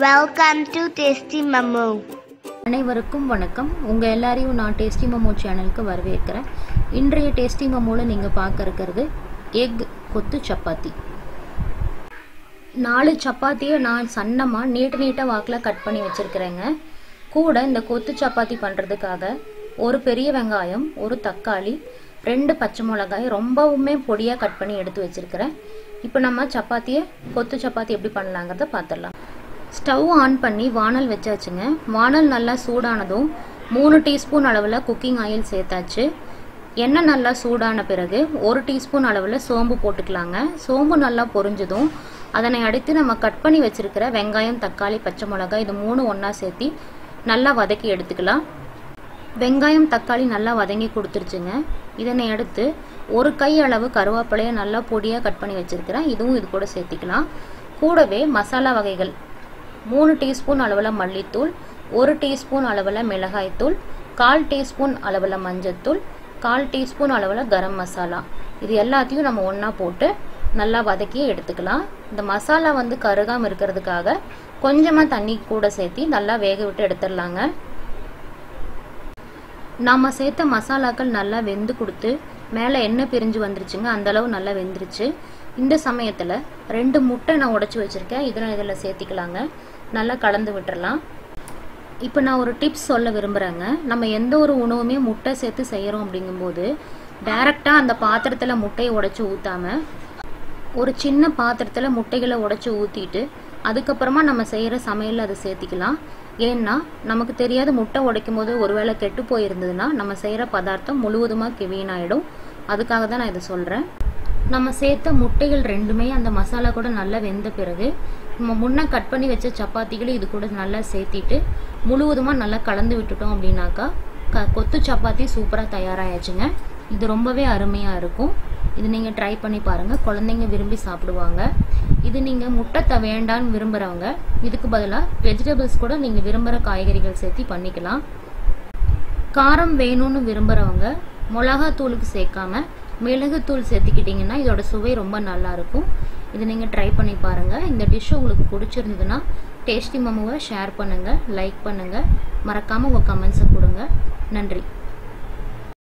Welcome to Tasty Momo. அனைவருக்கும் வணக்கம். உங்கள் எல்லாரையும் நான் டேஸ்டி மோமோ சேனலுக்கு வரவேற்கிறேன். இன்றைய டேஸ்டி மோமோவில் நீங்கள் பார்க்க இருக்கிறது எக் கொத்து சப்பாத்தி. 4 சப்பாத்தியை நான் சன்னமாக நீட்டாக வாக்கில் கட் பண்ணி வச்சுருக்கிறேங்க. கூட இந்த கொத்து சப்பாத்தி பண்ணுறதுக்காக ஒரு பெரிய வெங்காயம், ஒரு தக்காளி, 2 பச்சை மிளகாய் ரொம்பவுமே பொடியாக கட் பண்ணி எடுத்து வச்சுருக்கிறேன். இப்போ நம்ம கொத்து சப்பாத்தி எப்படி பண்ணலாங்கிறத பார்த்துடலாம். ஸ்டவ் ஆன் பண்ணி வானல் வச்சாச்சுங்க. வானல் நல்லா சூடானதும் 3 டீஸ்பூன் அளவில் குக்கிங் ஆயில் சேர்த்தாச்சு. எண்ணெய் நல்லா சூடான பிறகு 1 டீஸ்பூன் அளவில் சோம்பு போட்டுக்கலாங்க. சோம்பு நல்லா பொரிஞ்சதும் அதனை அடுத்து நம்ம கட் பண்ணி வச்சிருக்கிற வெங்காயம், தக்காளி, பச்சை மிளகாய் இது 3 ஒன்றா சேர்த்து நல்லா வதக்கி எடுத்துக்கலாம். வெங்காயம், தக்காளி நல்லா வதங்கி கொடுத்துருச்சுங்க. இதனை அடுத்து 1 கை அளவு கருவேப்பிலையை நல்லா பொடியாக கட் பண்ணி வச்சிருக்கிறேன். இதுவும் இது கூட சேர்த்திக்கலாம். கூடவே மசாலா வகைகள் 3 டீஸ்பூன் அளவில் மல்லித்தூள், 1 டீஸ்பூன் அளவில் மிளகாய்த்தூள், 1/4 டீஸ்பூன் அளவில் மஞ்சத்தூள், 1/4 டீஸ்பூன் அளவில் கரம் மசாலா, இது எல்லாத்தையும் நம்ம ஒன்றா போட்டு நல்லா வதக்கி எடுத்துக்கலாம். இந்த மசாலா கருகாமல் இருக்கிறதுக்காக கொஞ்சமாக தண்ணி கூட சேர்த்து நல்லா வேக விட்டு எடுத்துடலாங்க. நாம் சேர்த்த மசாலாக்கள் நல்லா வெந்து கொடுத்து மேலே எண்ணெய் பிரிஞ்சு வந்துருச்சுங்க. அந்தளவு நல்லா வெந்துருச்சு. இந்த சமயத்தில் 2 முட்டை நான் உடைச்சி வச்சுருக்கேன். இதில் சேர்த்திக்கலாங்க. நல்லா கலந்து விட்டுறலாம். இப்போ நான் ஒரு டிப்ஸ் சொல்ல விரும்புகிறேங்க. நம்ம எந்த ஒரு உணவுமே முட்டை சேர்த்து செய்கிறோம் அப்படிங்கும்போது டைரெக்டாக அந்த பாத்திரத்தில் முட்டையை உடைச்சி ஊற்றாமல் ஒரு சின்ன பாத்திரத்தில் முட்டைகளை உடைச்சி ஊற்றிட்டு அதுக்கப்புறமா நம்ம செய்கிற சமையலில் அதை சேர்த்திக்கலாம். ஏன்னா நமக்கு தெரியாத முட்டை உடைக்கும் போது ஒருவேளை கெட்டு போயிருந்ததுன்னா நம்ம செய்கிற பதார்த்தம் முழுவதுமாக வீணாயிடும். அதுக்காக தான் நான் இதை சொல்கிறேன். நம்ம சேர்த்த முட்டைகள் 2மே அந்த மசாலா கூட நல்லா வெந்த பிறகு நம்ம முன்னே கட் பண்ணி வச்ச சப்பாத்திகளை இது கூட நல்லா சேர்த்திட்டு முழுவதுமாக நல்லா கலந்து விட்டுட்டோம் அப்படின்னாக்கா கொத்து சப்பாத்தி சூப்பராக தயாராகிடுச்சுங்க. இது ரொம்பவே அருமையாக இருக்கும். இது நீங்கள் ட்ரை பண்ணி பாருங்கள். குழந்தைங்க விரும்பி சாப்பிடுவாங்க. இது நீங்கள் முட்டை வேண்டான்னு விரும்புகிறவங்க இதுக்கு பதிலாக வெஜிடபிள்ஸ் கூட நீங்கள் விரும்புகிற காய்கறிகள் சேர்த்து பண்ணிக்கலாம். காரம் வேணும்னு விரும்புகிறவங்க மிளகாத்தூளுக்கு சேர்க்காம மிளகுத்தூள் சேர்த்துக்கிட்டிங்கன்னா இதோட சுவை ரொம்ப நல்லா இருக்கும். இதை நீங்கள் ட்ரை பண்ணி பாருங்கள். இந்த டிஷ் உங்களுக்கு பிடிச்சிருந்ததுன்னா டேஸ்டி மோமோவை ஷேர் பண்ணுங்கள், லைக் பண்ணுங்கள், மறக்காமல் உங்கள் கமெண்ட்ஸை கொடுங்க. நன்றி.